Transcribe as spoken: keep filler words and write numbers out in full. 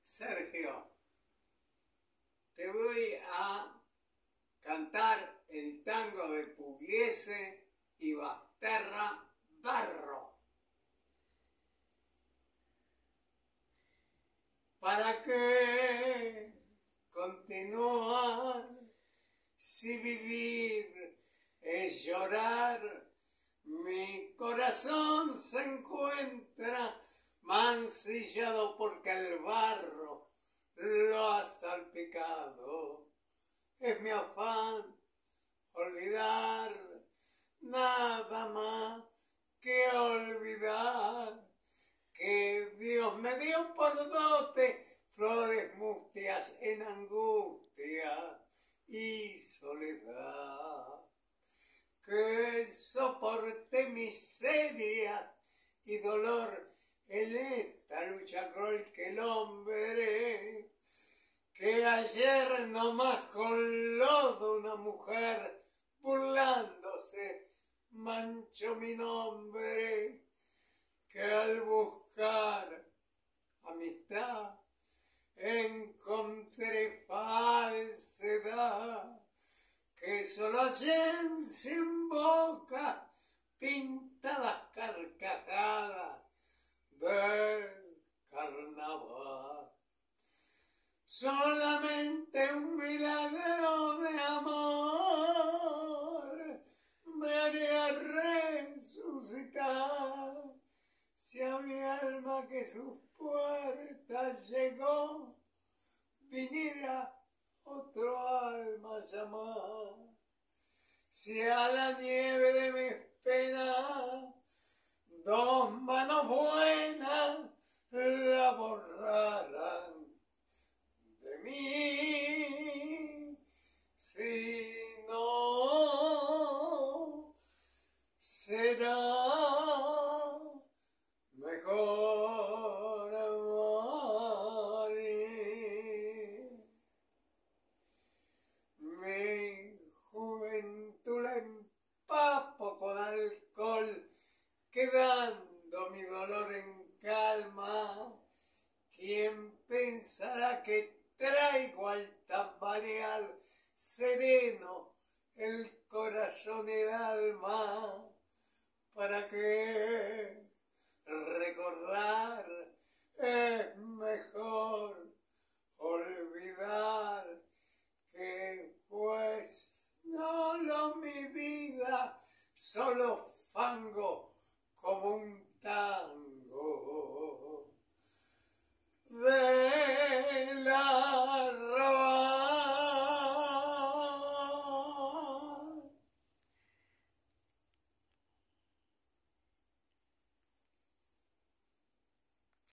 Sergio, te voy a cantar el tango de Pugliese y Basterra, Barro. ¿Para qué continuar si vivir es llorar? Mi corazón se encuentra mancillado porque el barro lo ha salpicado. Es mi afán olvidar, nada más que olvidar que Dios me dio por dote flores mustias en angustia y soledad. Que soporté miserias y dolor en esta lucha cruel que el hombre, que ayer nomás con lodo una mujer burlándose manchó mi nombre, que al buscar amistad encontré falsedad, que solo hacen sin boca pintadas carcajadas del carnaval. Solamente un milagro de amor me haría resucitar, si a mi alma que sus puertas llegó viniera otro alma a llamar, si a la nieve de mis penas dos manos buenas la borraran de mí, si no será mejor morir. Mi juventud la empapo con alcohol, quedando mi dolor en calma. ¿Quién pensará que traigo al tambalear sereno el corazón y el alma? ¿Para qué recordar? Es mejor olvidar, que pues no lo mi vida, solo fango como un tango.